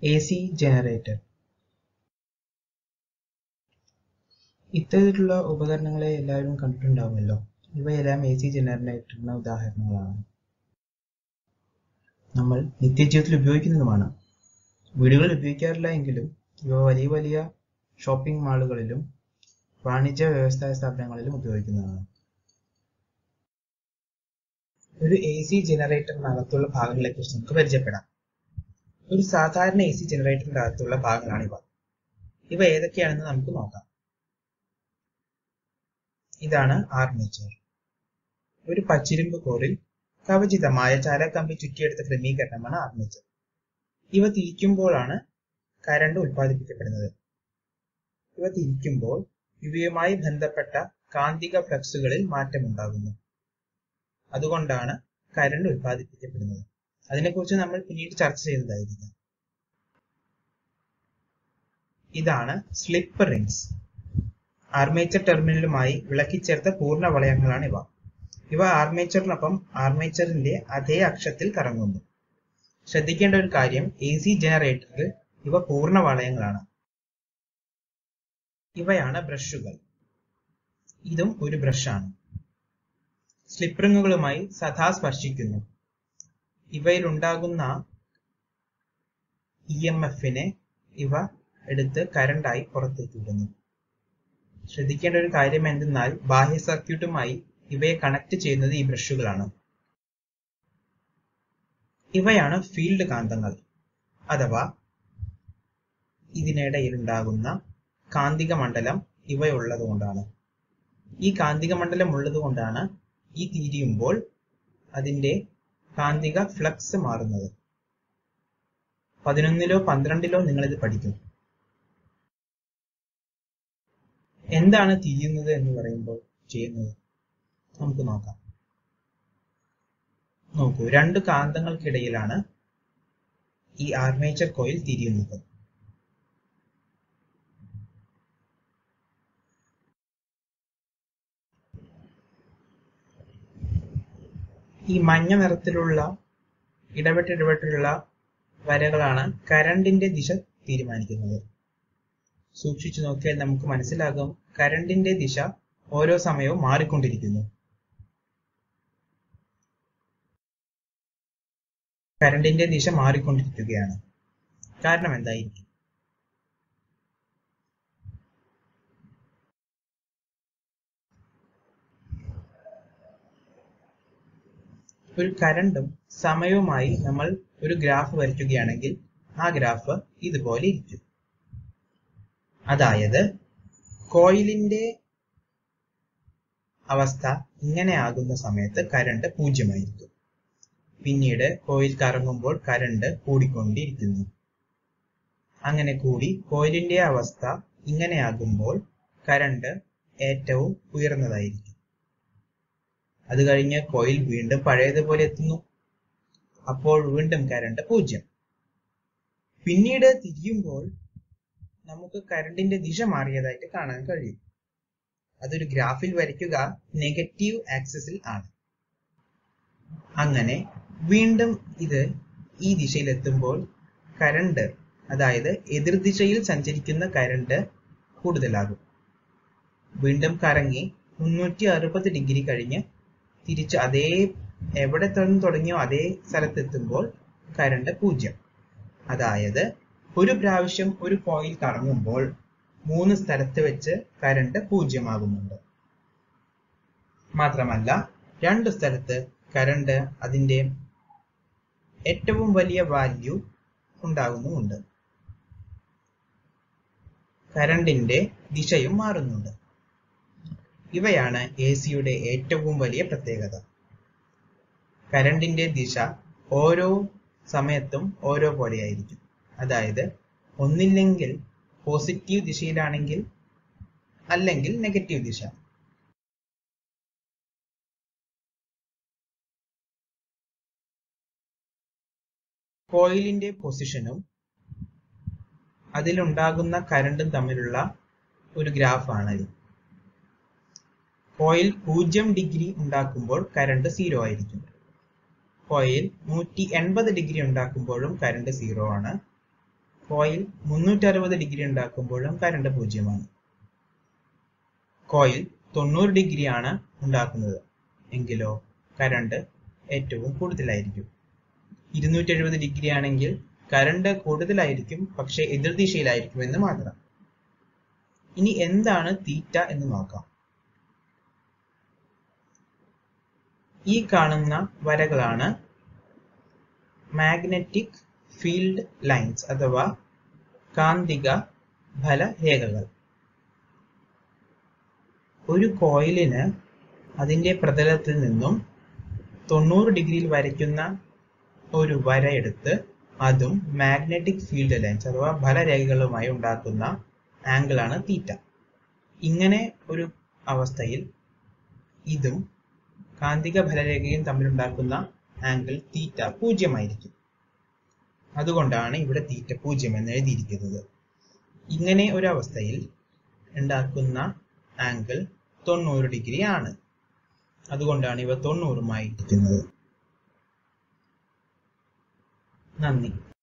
AC generator. ഇത്തരത്തിലുള്ള ഉപകരണങ്ങളെ എല്ലാവരും കണ്ടിട്ടുണ്ടാവുമല്ലോ. ഇവയെല്ലാം AC ജനറേറ്ററിന് ഉദാഹരണങ്ങളാണ്. നമ്മൾ നിത്യജീവിതത്തിൽ ഉപയോഗിക്കുന്നതുമാണ്. വീടുകളിൽ ഉപയോഗിക്കാറില്ല എങ്കിലും ഇവ വലിയ വലിയ ഷോപ്പിംഗ് മാളുകളിലും വാണിജ്യ വ്യവസായ സ്ഥാപനങ്ങളിലും ഉപയോഗിക്കുന്നതാണ്. ഒരു AC ജനറേറ്ററിനകത്തുള്ള ഭാഗങ്ങളെക്കുറിച്ച് നമുക്ക് പരിചയപ്പെടാം. ഒരു സാധാരണ AC ജനറേറ്ററിന്റെ അകത്തുള്ള ഭാഗങ്ങളാണിവ. ഇവ ഏതൊക്കെയാണെന്ന് നമുക്ക് നോക്കാം. ഇതാണ് ആർമേച്ചർ. ഒരു പച്ചിരുമ്പ് കോറിൽ കവചിതമായ ചാരക്കമ്പി ചുറ്റിയെടുത്ത ക്രമീകരണമാണ് ആർമേച്ചർ. ഇവ തിരിക്കുമ്പോഴാണ് കറണ്ട് ഉൽപ്പാദിപ്പിക്കപ്പെടുന്നത്. ഇവ തിരിക്കുമ്പോൾ ഇവയുമായി ബന്ധപ്പെട്ട കാന്തിക ഫ്ലക്സുകളിൽ മാറ്റമുണ്ടാകുന്നു. അതുകൊണ്ടാണ് കറണ്ട് ഉൽപ്പാദിപ്പിക്കപ്പെടുന്നത്. അതിനെക്കുറിച്ച് നമ്മൾ പിന്നീട് ചർച്ച ചെയ്യുന്നതായിരിക്കും. ഇതാണ് സ്ലിപ്പ് റിംഗ്സ്. ആർമേച്ചർ ടെർമിനലുമായി വിളക്കിച്ചേർത്ത പൂർണ്ണ വളയങ്ങളാണ് ഇവ. ഇവ ആർമേച്ചറിനൊപ്പം ആർമേച്ചറിന്റെ അതേ അക്ഷത്തിൽ കറങ്ങുന്നു. ശ്രദ്ധിക്കേണ്ട ഒരു കാര്യം, AC ജനറേറ്ററിൽ ഇവ പൂർണ്ണ വളയങ്ങളാണ്. ഇവയാണ് ബ്രഷുകൾ. ഇതും ഒരു ബ്രഷാണ്. സ്ലിപ്പ് റിങ്ങുകളുമായി സദാ സ്പർശിക്കുന്നു. ഇവയിലുണ്ടാകുന്ന EMFനെ ഇവ എടുത്ത് കറണ്ടായി പുറത്തേക്ക് വിടുന്നു. ശ്രദ്ധിക്കേണ്ട ഒരു കാര്യം എന്തെന്നാൽ ബാഹ്യ സർക്യൂട്ടുമായി ഇവയെ കണക്ട് ചെയ്യുന്നത് ഈ ബ്രഷുകളാണ്. ഇവയാണ് ഫീൽഡ് കാന്തങ്ങൾ, അഥവാ ഇതിനിടയിലുണ്ടാകുന്ന കാന്തിക മണ്ഡലം ഇവയുള്ളതുകൊണ്ടാണ്. ഈ കാന്തിക മണ്ഡലം ഉള്ളതുകൊണ്ടാണ് ഈ തിരിയുമ്പോൾ അതിന്റെ കാന്തിക ഫ്ലക്സ് മാറുന്നത്. 11ലോ 12ലോ നിങ്ങളിത് പഠിക്കും. എന്താണ് തിരിയുന്നത് എന്ന് പറയുമ്പോൾ ചെയ്യുന്നത് നമുക്ക് നോക്കാം. നോക്കൂ, രണ്ട് കാന്തങ്ങൾക്കിടയിലാണ് ഈ ആർമേച്ചർ കോയിൽ തിരിയുന്നത്. ഈ മഞ്ഞ നിറത്തിലുള്ള ഇടവിട്ടിടവിട്ടുള്ള വരകളാണ് കറണ്ടിന്റെ ദിശ തീരുമാനിക്കുന്നത്. സൂക്ഷിച്ചു നോക്കിയാൽ നമുക്ക് മനസ്സിലാകും, കറണ്ടിന്റെ ദിശ ഓരോ സമയവും മാറിക്കൊണ്ടിരിക്കുന്നു. കറണ്ടിന്റെ ദിശ മാറിക്കൊണ്ടിരിക്കുകയാണ്. കാരണം എന്തായിരിക്കും? ഒരു കറണ്ടും സമയവുമായി നമ്മൾ ഒരു ഗ്രാഫ് വരയ്ക്കുകയാണെങ്കിൽ ആ ഗ്രാഫ് ഇതുപോലെ ഇരിക്കും. അതായത് കോയിലിന്റെ അവസ്ഥ ഇങ്ങനെ ആകുന്ന സമയത്ത് കറണ്ട് 0 പിന്നീട് കോയിൽ കറങ്ങുമ്പോൾ കറണ്ട് കൂടിക്കൊണ്ടിരിക്കുന്നു. അങ്ങനെ കൂടി കോയിലിന്റെ അവസ്ഥ ഇങ്ങനെയാകുമ്പോൾ കറണ്ട് ഏറ്റവും ഉയർന്നതായിരിക്കും. അത് കഴിഞ്ഞ് കോയിൽ വീണ്ടും പഴയതുപോലെ എത്തുന്നു. അപ്പോൾ വീണ്ടും കറണ്ട് 0. പിന്നീട് തിരിയുമ്പോൾ നമുക്ക് കറണ്ടിന്റെ ദിശ മാറിയതായിട്ട് കാണാൻ കഴിയും. അതൊരു ഗ്രാഫിൽ വരയ്ക്കുക നെഗറ്റീവ് ആക്സിസിൽ ആണ്. അങ്ങനെ വീണ്ടും ഇത് ഈ ദിശയിലെത്തുമ്പോൾ കറണ്ട്, അതായത് എതിർദിശയിൽ സഞ്ചരിക്കുന്ന കറണ്ട് കൂടുതലാകും. വീണ്ടും കറങ്ങി 360 ഡിഗ്രി കഴിഞ്ഞ് തിരിച്ച് അതേ എവിടെ തുടങ്ങിയോ അതേ സ്ഥലത്തെത്തുമ്പോൾ കറണ്ട് 0. അതായത് ഒരു പ്രാവശ്യം ഒരു കോയിൽ കറങ്ങുമ്പോൾ 3 സ്ഥലത്ത് വെച്ച് കറണ്ട് 0 ആകുന്നുണ്ട്. മാത്രമല്ല 2 സ്ഥലത്ത് കറണ്ട് അതിന്റെ ഏറ്റവും വലിയ വാല്യൂ ഉണ്ടാകുന്നുമുണ്ട്. കറണ്ടിന്റെ ദിശയും മാറുന്നുണ്ട്. ഇവയാണ് AC-യുടെ ഏറ്റവും വലിയ പ്രത്യേകത. കറണ്ടിന്റെ ദിശ ഓരോ സമയത്തും ഓരോ പോലെയായിരിക്കും. അതായത് ഒന്നില്ലെങ്കിൽ പോസിറ്റീവ് ദിശയിലാണെങ്കിൽ, അല്ലെങ്കിൽ നെഗറ്റീവ് ദിശ. കോയിലിന്റെ പൊസിഷനും അതിലുണ്ടാകുന്ന കറണ്ടും തമ്മിലുള്ള ഒരു ഗ്രാഫാണിത്. കോയിൽ 0 ഡിഗ്രി ഉണ്ടാക്കുമ്പോൾ കറണ്ട് 0 ആയിരിക്കും. കോയിൽ 180 ഡിഗ്രി ഉണ്ടാക്കുമ്പോഴും കറണ്ട് 0 ആണ്. കോയിൽ 360 ഡിഗ്രി ഉണ്ടാക്കുമ്പോഴും കറണ്ട് 0 ആണ്. കോയിൽ 90 ഡിഗ്രിയാണ് ഉണ്ടാക്കുന്നത് എങ്കിലോ കറണ്ട് ഏറ്റവും കൂടുതലായിരിക്കും. 270 ഡിഗ്രി ആണെങ്കിൽ കറണ്ട് കൂടുതലായിരിക്കും, പക്ഷെ എതിർദിശയിലായിരിക്കും എന്ന് മാത്രം. ഇനി എന്താണ് തീറ്റ എന്ന് നോക്കാം. ഈ കാണുന്ന വരകളാണ് മാഗ്നറ്റിക് ഫീൽഡ് ലൈൻസ് അഥവാ കാന്തിക ഫലരേഖകൾ. ഒരു കോയിലിന് അതിന്റെ പ്രതലത്തിൽ നിന്നും 90 ഡിഗ്രിയിൽ വരയ്ക്കുന്ന ഒരു വര എടുത്ത് അതും മാഗ്നറ്റിക് ഫീൽഡ് ലൈൻസ് അഥവാ ഫലരേഖകളുമായി ഉണ്ടാക്കുന്ന ആംഗിൾ ആണ് തീറ്റ. ഇങ്ങനെ ഒരു അവസ്ഥയിൽ ഇതും കാന്തിക ഫലരേഖയും തമ്മിലുണ്ടാക്കുന്ന ആംഗിൾ തീറ്റ 0 ആയിരിക്കും. അതുകൊണ്ടാണ് ഇവിടെ തീറ്റ 0 എന്ന് എഴുതിയിരിക്കുന്നത്. ഇങ്ങനെ ഒരു അവസ്ഥയിൽ ഉണ്ടാക്കുന്ന ആംഗിൾ 90 ഡിഗ്രി ആണ്. അതുകൊണ്ടാണ് ഇവ 90 ഇരിക്കുന്നത്. നന്ദി.